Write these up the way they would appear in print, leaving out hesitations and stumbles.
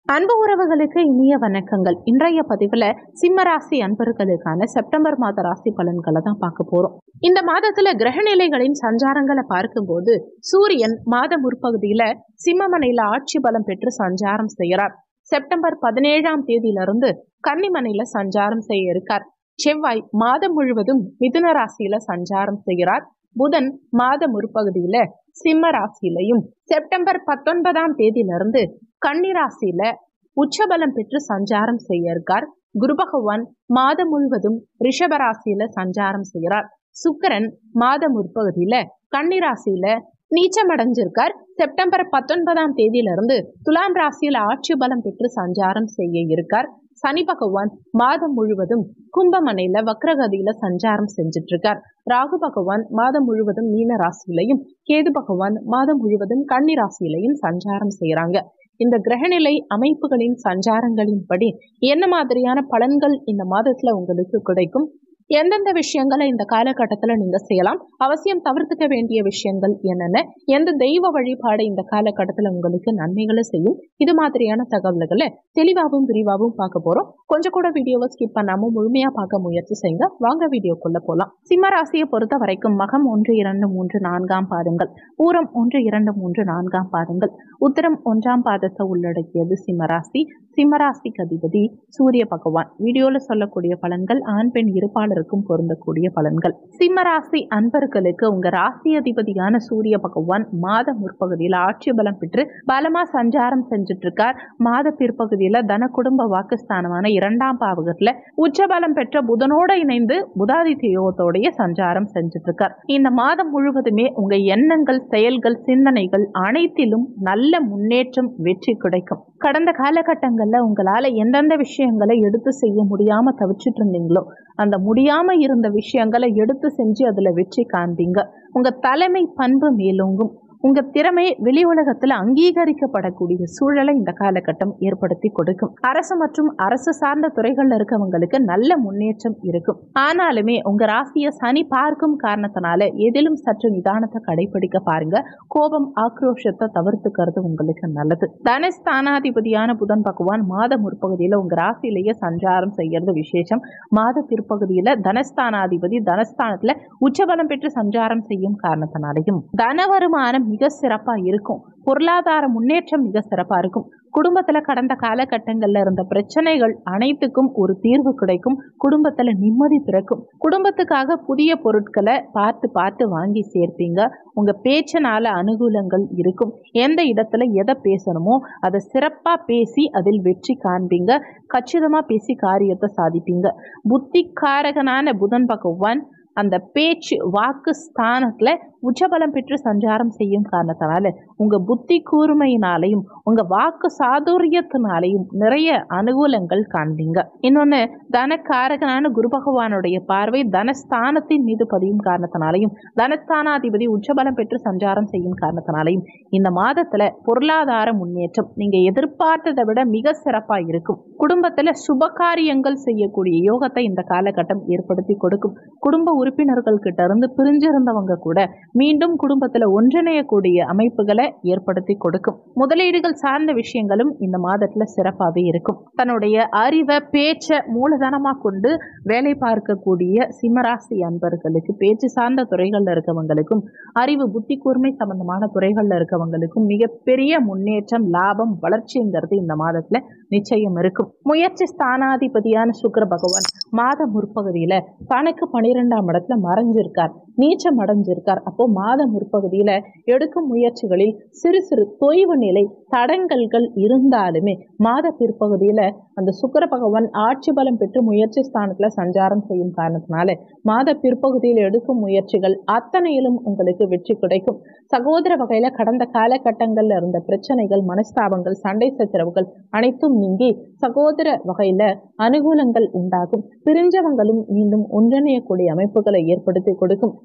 அன்பு உறவுகளுக்கு இனிய வணக்கங்கள். இன்றைய பதிவுல சிம்மராசி அன்பர்களுக்கான செப்டம்பர் மாத ராசி பலன்களை தான் பார்க்க போறோம். இந்த மாதத்துல கிரகநிலைகளின் சஞ்சாரங்களை பார்க்கும்போது சூரியன் மாத முற்பகுதியில சிம்மமனையில ஆட்சி பலம் பெற்று சஞ்சாரம் செய்கிறார். செப்டம்பர் 17ஆம் தேதியிலிருந்து கன்னிமனையில சஞ்சாரம் செய்ய இருக்கார். செவ்வாய் மாதம் முழுவதும் மிதுன ராசியில சஞ்சாரம் செய்கிறார். புதன் மாத முற்பகுதியில சிம்ம ராசியிலையும் செப்டம்பர் 19ஆம் தேதியிலிருந்து கன்னிராசியில உச்சபலம் பெற்று சஞ்சாரம் செய்ய இருக்கார். குரு பகவான் மாதம் முழுவதும் ரிஷபராசியில சஞ்சாரம் செய்கிறார். சுக்கிரன் மாத முற்பகுதியில கன்னிராசியில நீச்சம் அடைஞ்சிருக்கார். செப்டம்பர் 19ஆம் தேதியிலிருந்து துலாம் ராசியில ஆட்சி பலம் பெற்று சஞ்சாரம் செய்ய இருக்கார். சனி பகவான் மாதம் முழுவதும் கும்பமனையில வக்ரகதியில சஞ்சாரம் செஞ்சிட்டு இருக்கார். ராகு பகவான் மாதம் முழுவதும் மீன ராசியிலையும் கேது பகவான் மாதம் முழுவதும் கன்னி ராசியிலையும் சஞ்சாரம் செய்யறாங்க. இந்த கிரகநிலை அமைப்புகளின் சஞ்சாரங்களின்படி என்ன மாதிரியான பலன்கள் இந்த மாதத்துல உங்களுக்கு கிடைக்கும், எந்தெந்த விஷயங்களை இந்த காலகட்டத்துல நீங்க செய்யலாம், அவசியம் தவிர்த்துக்க வேண்டிய விஷயங்கள் என்னென்ன, எந்த தெய்வ வழிபாடு இந்த காலகட்டத்துல உங்களுக்கு நன்மைகளை செய்யும், இது மாதிரியான தகவல்களை தெளிவாகவும் விரிவாகவும் பார்க்க போறோம். கொஞ்சம் கூட வீடியோவை ஸ்கிப் பண்ணாம முழுமையா பார்க்க முயற்சி செய்யுங்க. வாங்க வீடியோக்குள்ள போலாம். சிம்ம ராசியை பொறுத்த வரைக்கும் மகம் 1, 2, 3, 4ஆம் பாதங்கள், பூரம் 1, 2, 3, 4ஆம் பாதங்கள், உத்திரம் 1ஆம் பாதத்தை உள்ளடக்கியது சிம்மராசி. சிம்மராசிக்கு அதிபதி சூரிய பகவான். வீடியோல சொல்லக்கூடிய பலன்கள் ஆண் பெண் இருப்பாளருக்கும் பொருந்தக்கூடிய பலன்கள். சிம்மராசி அன்பர்களுக்கு உங்க ராசி அதிபதியான சூரிய பகவான் மாத முற்பகுதியில ஆட்சி பலம் பெற்று பலமா சஞ்சாரம் செஞ்சுட்டு இருக்கார். மாத பிற்பகுதியில தன குடும்ப வாக்குஸ்தானமான 2ஆம் பாவகத்துல உச்சபலம் பெற்ற புதனோட இணைந்து புதாதித்ய யோகத்தோடைய சஞ்சாரம் செஞ்சுட்டு இருக்கார். இந்த மாதம் முழுவதுமே உங்க எண்ணங்கள், செயல்கள், சிந்தனைகள் அனைத்திலும் நல்ல முன்னேற்றம், வெற்றி கிடைக்கும். கடந்த காலகட்டங்கள்ல உங்களால எந்தெந்த விஷயங்களை எடுத்து செய்ய முடியாம தவிச்சிட்டு இருந்தீங்களோ அந்த முடியாம இருந்த விஷயங்களை எடுத்து செஞ்சு அதுல வெற்றி காண்பீங்க. உங்க தலைமை பண்பு மேலோங்கும். உங்க திறமை வெளி உலகத்துல அங்கீகரிக்கப்படக்கூடிய சூழலை இந்த காலகட்டம் ஏற்படுத்தி கொடுக்கும். அரசு மற்றும் அரசு சார்ந்த துறைகள்ல இருக்கவங்களுக்கு நல்ல முன்னேற்றம் இருக்கும். ஆனாலுமே உங்க ராசியை சனி பார்க்கும் காரணத்தினால எதிலும் சற்று நிதானத்தை கடைபிடிக்க பாருங்க. கோபம், ஆக்ரோஷத்தை தவிர்த்துக்கிறது உங்களுக்கு நல்லது. தனஸ்தானாதிபதியான புதன் பகவான் மாத முற்பகுதியில உங்க ராசியிலேயே சஞ்சாரம் செய்யறது விசேஷம். மாத பிற்பகுதியில தனஸ்தானாதிபதி தனஸ்தானத்துல உச்சபலம் பெற்று சஞ்சாரம் செய்யும் காரணத்தினாலையும் தன வருமானம் மிக சிறப்பா இருக்கும். பொருளாதார முன்னேற்றம் மிக சிறப்பா இருக்கும். குடும்பத்துல கடந்த காலகட்டங்கள்ல இருந்த பிரச்சனைகள் அனைத்துக்கும் ஒரு தீர்வு கிடைக்கும். குடும்பத்துல நிம்மதி பிறக்கும். குடும்பத்துக்காக புதிய பொருட்களை பார்த்து பார்த்து வாங்கி சேர்ப்பீங்க. உங்க பேச்சினால அனுகூலங்கள் இருக்கும். எந்த இடத்துல எதை பேசணுமோ அதை சிறப்பா பேசி அதில் வெற்றி காண்பீங்க. கச்சிதமா பேசி காரியத்தை சாதிப்பீங்க. புத்திகாரகனான புதன் பகவான் அந்த பேச்சு வாக்கு ஸ்தானத்துல உச்சபலம் பெற்று சஞ்சாரம் செய்யும் காரணத்தினால உங்க புத்தி கூர்மையினாலையும் உங்க வாக்கு சாதுரியத்தினாலையும் நிறைய அனுகூலங்கள் காண்பீங்க. இன்னொன்னு, தனக்காரகனான குரு பகவானுடைய பார்வை தனஸ்தானத்தின் மீது பதியும் காரணத்தினாலையும் தனஸ்தானாதிபதி உச்சபலம் பெற்று சஞ்சாரம் செய்யும் காரணத்தினாலையும் இந்த மாதத்துல பொருளாதார முன்னேற்றம் நீங்க எதிர்பார்த்ததை விட மிக சிறப்பா இருக்கும். குடும்பத்துல சுபகாரியங்கள் செய்யக்கூடிய யோகத்தை இந்த காலகட்டம் ஏற்படுத்தி கொடுக்கும். குடும்ப உறுப்பினர்கள் கிட்ட இருந்து பிரிஞ்சிருந்தவங்க கூட மீண்டும் குடும்பத்துல ஒன்றிணையக்கூடிய அமைப்புகளை ஏற்படுத்தி கொடுக்கும். முதலீடுகள் சார்ந்த விஷயங்களும் இந்த மாதத்துல சிறப்பாகவே இருக்கும். தன்னுடைய அறிவை, பேச்ச மூலதனமா கொண்டு வேலை பார்க்கக்கூடிய சிம்மராசி அன்பர்களுக்கு, பேச்சு சார்ந்த துறைகள்ல இருக்கவங்களுக்கும், அறிவு புத்தி கூர்மை சம்பந்தமான துறைகள்ல இருக்கவங்களுக்கும் மிகப்பெரிய முன்னேற்றம், லாபம், வளர்ச்சிங்கிறது இந்த மாதத்துல நிச்சயம் இருக்கும். முயற்சி ஸ்தானாதிபதியான சுக்கிர பகவான் மாத முற்பகுதியில தனக்கு 12ஆம் இடத்துல மறைஞ்சிருக்கார், நீச்சம் அடைஞ்சிருக்கார். அப்போ மாத முற்பகுதியில எடுக்கும் முயற்சிகளில் சிறு சிறு தொய்வு நிலை, தடங்கல்கள் இருந்தாலுமே மாத பிற்பகுதியில அந்த சுக்கிர பகவான் ஆட்சி பலம் பெற்று முயற்சி ஸ்தானத்துல சஞ்சாரம் செய்யும் காரணத்தினால மாத பிற்பகுதியில் எடுக்கும் முயற்சிகள் அத்தனையிலும் உங்களுக்கு வெற்றி கிடைக்கும். சகோதர வகையில கடந்த காலகட்டங்கள்ல இருந்த பிரச்சனைகள், மனஸ்தாபங்கள், சண்டை சச்சரவுகள் அனைத்தும் நீங்கி சகோதர வகையில அனுகூலங்கள் உண்டாகும். பிரிஞ்சவங்களும் மீண்டும் ஒன்றிணையக்கூடிய அமைப்புகளை ஏற்படுத்தி கொடுக்கும்.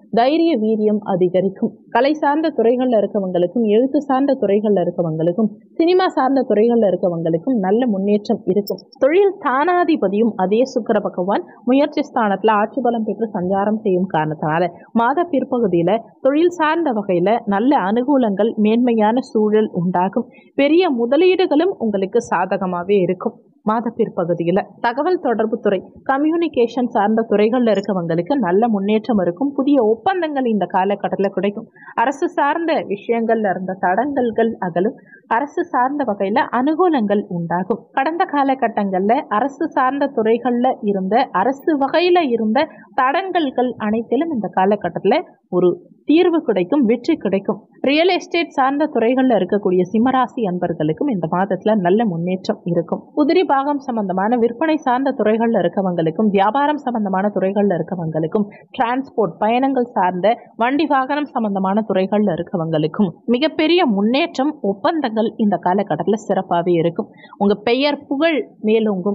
தைரிய வீரியம் அதிகரிக்கும். கலை சார்ந்த துறைகள்ல இருக்கவங்களுக்கும், எழுத்து சார்ந்த துறைகள்ல இருக்கவங்களுக்கும், சினிமா சார்ந்த துறைகள்ல இருக்கவங்களுக்கும் நல்ல முன்னேற்றம் இருக்கும். தொழில் ஸ்தானாதிபதியும் அதே சுக்கிர பகவான் முயற்சி ஸ்தானத்துல ஆட்சி பலம் பெற்று சஞ்சாரம் செய்யும் காரணத்தினால மாத பிற்பகுதியில தொழில் சார்ந்த வகையில நல்ல அனுகூலங்கள், மேன்மையான சூழல் உண்டாகும். பெரிய முதலீடுகளும் உங்களுக்கு சாதகமாகவே இருக்கும். மாத பிற்பகுதியில் தகவல் தொடர்பு துறை, கம்யூனிகேஷன் சார்ந்த துறைகளில் இருக்கவங்களுக்கு நல்ல முன்னேற்றம் இருக்கும். புதிய ஒப்பந்தங்கள் இந்த காலகட்டத்தில் கிடைக்கும். அரசு சார்ந்த விஷயங்கள்ல இருந்த தடங்கல்கள் அகலும். அரசு சார்ந்த வகையில் அனுகூலங்கள் உண்டாகும். கடந்த காலகட்டங்களில் அரசு சார்ந்த துறைகளில் இருந்த, அரசு வகையில் இருந்த தடங்கல்கள் அனைத்திலும் இந்த காலகட்டத்தில் ஒரு தீர்வு கிடைக்கும், வெற்றி கிடைக்கும். ரியல் எஸ்டேட் சார்ந்த துறைகளில் இருக்கக்கூடிய சிம்மராசி அன்பர்களுக்கும் இந்த மாதத்துல நல்ல முன்னேற்றம் இருக்கும். உதிரி பாகம் சம்பந்தமான விற்பனை சார்ந்த துறைகளில் இருக்கவங்களுக்கும், வியாபாரம் சம்பந்தமான துறைகளில் இருக்கவங்களுக்கும், டிரான்ஸ்போர்ட் பயணங்கள் சார்ந்த வண்டி வாகனம் சம்பந்தமான துறைகளில் இருக்கவங்களுக்கும் மிகப்பெரிய முன்னேற்றம், ஒப்பந்தங்கள் இந்த காலகட்டத்தில் சிறப்பாகவே இருக்கும். உங்க பெயர் புகழ் மேலோங்கும்.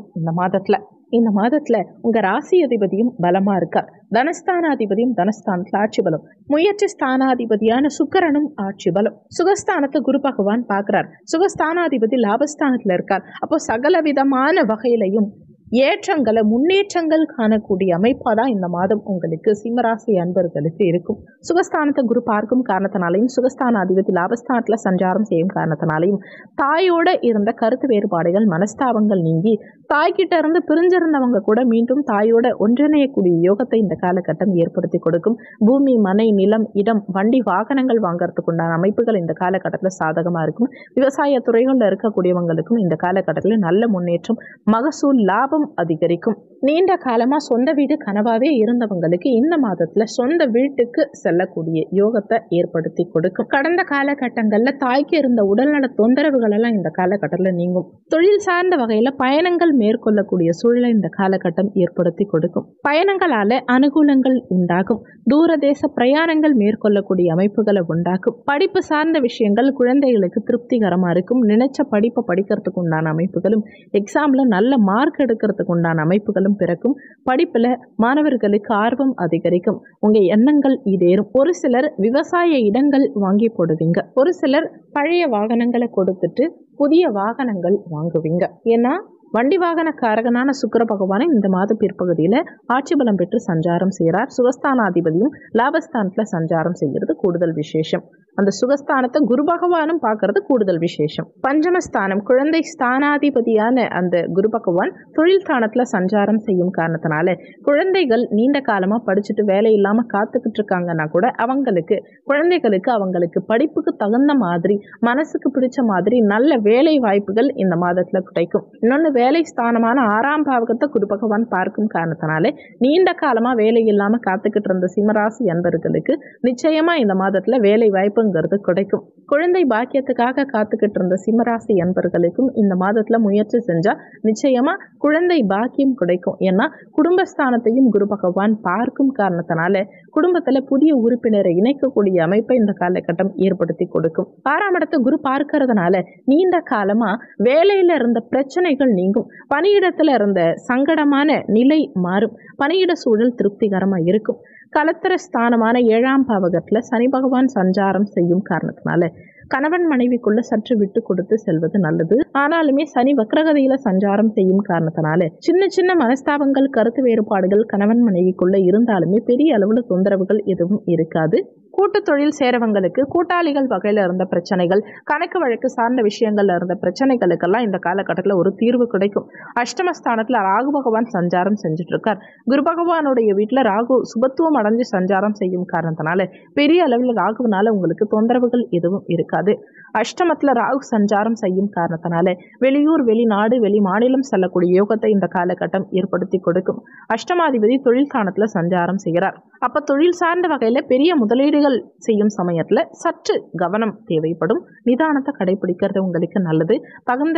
இந்த மாதத்துல உங்க ராசி அதிபதியும் பலமா இருக்கார். தனஸ்தானாதிபதியும் தனஸ்தானத்துல ஆட்சி பலம். முயற்சி ஸ்தானாதிபதியான சுக்கிரனும் ஆட்சி பலம். சுகஸ்தானத்தை குரு பகவான் பார்க்கிறார். சுகஸ்தானாதிபதி லாபஸ்தானத்துல இருக்கார். அப்போ சகல விதமான வகையிலையும் ஏற்றங்களை, முன்னேற்றங்கள் காணக்கூடிய அமைப்பாதான் இந்த மாதம் உங்களுக்கு சிம்மராசி அன்பர்களுக்கு இருக்கும். சுகஸ்தானத்தை குரு பார்க்கும் காரணத்தினாலையும், சுகஸ்தான அதிபதி லாபஸ்தானத்துல சஞ்சாரம் செய்யும் காரணத்தினாலையும் தாயோட இருந்த கருத்து வேறுபாடுகள், மனஸ்தாபங்கள் நீங்கி தாய்கிட்ட இருந்து பிரிஞ்சிருந்தவங்க கூட மீண்டும் தாயோட ஒன்றிணையக்கூடிய யோகத்தை இந்த காலகட்டம் ஏற்படுத்தி கொடுக்கும். பூமி, மனை, நிலம், இடம், வண்டி வாகனங்கள் வாங்கறதுக்கு உண்டான அமைப்புகள் இந்த காலகட்டத்தில் சாதகமா இருக்கும். விவசாய துறைகளில் இருக்கக்கூடியவங்களுக்கும் இந்த காலகட்டத்தில் நல்ல முன்னேற்றம், மகசூல், லாபம் அதிகரிக்கும். நீண்ட காலமா சொந்த வீடு கனவாவே இருந்தவங்களுக்கு இந்த மாதத்துல சொந்த வீட்டுக்கு செல்லக்கூடிய யோகத்தை ஏற்படுத்தி கொடுக்கும். கடந்த காலகட்டங்கள்ல தாய்க்கு இருந்த உடல்நல தொந்தரவுகள் எல்லாம் இந்த காலகட்டத்துல நீங்கும். தொழில் சார்ந்த வகையில பயணங்கள் மேற்கொள்ளக்கூடிய சூழலை இந்த காலகட்டம் ஏற்படுத்தி கொடுக்கும். பயணங்களால அனுகூலங்கள் உண்டாகும். தூரதேச பிரயாணங்கள் மேற்கொள்ளக்கூடிய அமைப்புகளை உண்டாக்கும். படிப்பு சார்ந்த விஷயங்கள் குழந்தைகளுக்கு திருப்திகரமா இருக்கும். நினைச்ச படிப்பை படிக்கிறதுக்கு உண்டான அமைப்புகளும், எக்ஸாம்ல நல்ல மார்க் எடுக்கிறதுக்கு உண்டான அமைப்புகளும் பிறக்கும். படிப்புல மாணவர்களுக்கு ஆர்வம் அதிகரிக்கும். உங்க எண்ணங்கள் ஈடேறும். ஒரு சிலர் விவசாய இடங்கள் வாங்கி போடுவீங்க. ஒரு சிலர் பழைய வாகனங்களை கொடுத்துட்டு புதிய வாகனங்கள் வாங்குவீங்க. ஏன்னா வண்டி வாகன காரகனான சுக்கிர பகவானை இந்த மாத பிற்பகுதியில ஆட்சி பலம் பெற்று சஞ்சாரம் செய்கிறார். சுகஸ்தானாதிபதியும் லாபஸ்தானத்துல சஞ்சாரம் செய்கிறது கூடுதல் விசேஷம். அந்த சுகஸ்தானத்தை குரு பகவானும் பார்க்கறது கூடுதல் விசேஷம். பஞ்சமஸ்தானம், குழந்தை ஸ்தானாதிபதியான அந்த குரு பகவான் தொழில் ஸ்தானத்துல சஞ்சாரம் செய்யும் காரணத்தினால குழந்தைகள் நீண்ட காலமா படிச்சுட்டு வேலை இல்லாம காத்துக்கிட்டு இருக்காங்கன்னா கூட குழந்தைகளுக்கு அவங்களுக்கு படிப்புக்கு தகுந்த மாதிரி, மனசுக்கு பிடிச்ச மாதிரி நல்ல வேலை வாய்ப்புகள் இந்த மாதத்துல கிடைக்கும். இன்னொன்னு, வேலை ஸ்தானமான 6ஆம் பாவகத்தை குரு பகவான் பார்க்கும் காரணத்தினால நீண்ட காலமா வேலை இல்லாம காத்துக்கிட்டு இருந்த சிம்மராசி அன்பர்களுக்கு நிச்சயமா இந்த மாதத்துல வேலை வாய்ப்பு கிடைக்கும். குழந்தை பாக்கியத்துக்காக காத்துக்கிட்டு இருந்த சிம்மராசி அன்பர்களுக்கும் இந்த மாதத்துல முயற்சி செஞ்சா நிச்சயமா குழந்தை பாக்கியம் கிடைக்கும். ஏன்னா குடும்பஸ்தானத்தையும் குரு பகவான் பார்க்கும் காரணத்தினால குடும்பத்துல புதிய உறுப்பினரை இணைக்கக்கூடிய அமைப்பை இந்த காலகட்டம் ஏற்படுத்தி கொடுக்கும். 6ஆம் இடத்தை குரு பார்க்கறதுனால நீண்ட காலமா வேலையில இருந்த பிரச்சனைகள் நீங்கும். பணியிடத்துல இருந்த சங்கடமான நிலை மாறும். பணியிட சூழல் திருப்திகரமா இருக்கும். கலத்திர ஸ்தானமான 7ஆம் பாவகத்துல சனி பகவான் சஞ்சாரம் செய்யும் காரணத்தினால கணவன் மனைவிக்குள்ள சற்று விட்டு கொடுத்து செல்வது நல்லது. ஆனாலுமே சனி வக்ரகதியில சஞ்சாரம் செய்யும் காரணத்தினால சின்ன சின்ன மனஸ்தாபங்கள், கருத்து வேறுபாடுகள் கணவன் மனைவிக்குள்ள இருந்தாலுமே பெரிய அளவுல தொந்தரவுகள் எதுவும் இருக்காது. கூட்டு தொழில் சேரவங்களுக்கு கூட்டாளிகள் வகையில இருந்த பிரச்சனைகள், கணக்கு வழக்கு சார்ந்த விஷயங்கள்ல இருந்த பிரச்சனைகளுக்கெல்லாம் இந்த காலகட்டத்தில் ஒரு தீர்வு கிடைக்கும். அஷ்டமஸ்தானத்துல ராகு பகவான் சஞ்சாரம் செஞ்சுட்டு இருக்கார். குரு பகவானுடைய வீட்டுல ராகு சுபத்துவம் அடைஞ்சு சஞ்சாரம் செய்யும் காரணத்தினால பெரிய அளவில் ராகுனால உங்களுக்கு தொந்தரவுகள் எதுவும் இருக்காது. அஷ்டமத்துல ராகு சஞ்சாரம் செய்யும் காரணத்தினால வெளியூர், வெளிநாடு, வெளி மாநிலம் செல்லக்கூடிய யோகத்தை இந்த காலகட்டம் ஏற்படுத்தி கொடுக்கும். அஷ்டமாதிபதி தொழில் ஸ்தானத்துல சஞ்சாரம் செய்கிறார். அப்ப தொழில் சார்ந்த வகையில பெரிய முதலீடுகள் செய்யும் சமயத்துல சற்று கவனம் தேவைப்படும். நிதானத்தை கடைபிடிக்கிறது உங்களுக்கு நல்லது. தகுந்த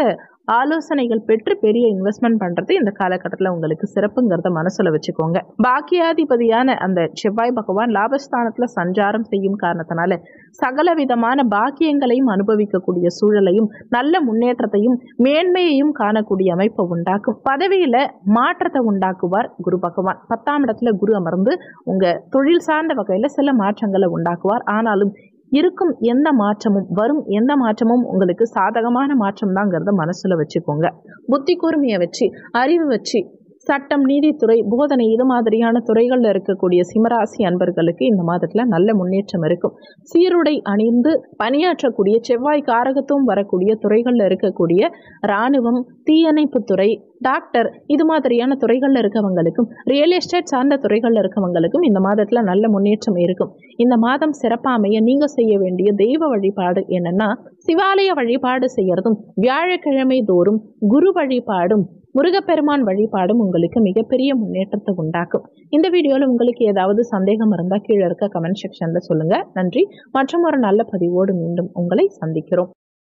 ஆலோசனைகள் பெற்று பெரிய இன்வெஸ்ட்மெண்ட் பண்றது இந்த காலகட்டத்தில் உங்களுக்கு சிறப்புங்கிறத மனசுல வச்சுக்கோங்க. பாக்கியாதிபதியான அந்த செவ்வாய் பகவான் லாபஸ்தானத்துல சஞ்சாரம் செய்யும் காரணத்தினால சகல விதமான பாக்கியங்களையும் அனுபவிக்கக்கூடிய சூழலையும் நல்ல முன்னேற்றத்தையும் மேன்மையையும் காணக்கூடிய அமைப்பை உண்டாக்கும். பதவியில மாற்றத்தை உண்டாக்குவார் குரு பகவான். 10ஆம் இடத்துல குரு அமர்ந்து உங்க தொழில் சார்ந்த வகையில சில மாற்றங்களை உண்டாக்குவார். ஆனாலும் இருக்கும் எந்த மாற்றமும் வரும் எந்த மாற்றமும் உங்களுக்கு சாதகமான மாற்றம் தாங்கிறத மனசுல வச்சுக்கோங்க. புத்தி கூர்மையை வச்சு அறிவு வச்சு சட்டம், நீதித்துறை, போதனை இது மாதிரியான துறைகளில் இருக்கக்கூடிய சிம்மராசி அன்பர்களுக்கு இந்த மாதத்தில் நல்ல முன்னேற்றம் இருக்கும். சீருடை அணிந்து பணியாற்றக்கூடிய செவ்வாய் காரகத்துவம் வரக்கூடிய துறைகளில் இருக்கக்கூடிய இராணுவம், தீயணைப்புத்துறை, டாக்டர் இது மாதிரியான துறைகளில் இருக்கவங்களுக்கும் ரியல் எஸ்டேட் சார்ந்த துறைகளில் இருக்கவங்களுக்கும் இந்த மாதத்தில் நல்ல முன்னேற்றம் இருக்கும். இந்த மாதம் சிறப்பாமைய நீங்கள் செய்ய வேண்டிய தெய்வ வழிபாடு என்னன்னா, சிவாலய வழிபாடு செய்யறதும் வியாழக்கிழமை தோறும் குரு வழிபாடும் முருகப்பெருமான் வழிபாடும் உங்களுக்கு மிகப்பெரிய முன்னேற்றத்தை உண்டாக்கும். இந்த வீடியோவில் உங்களுக்கு ஏதாவது சந்தேகம் இருந்தால் கீழே இருக்க கமெண்ட் செக்ஷனில் சொல்லுங்கள். நன்றி. மற்றும் ஒரு நல்ல பதிவோடு மீண்டும் உங்களை சந்திக்கிறோம்.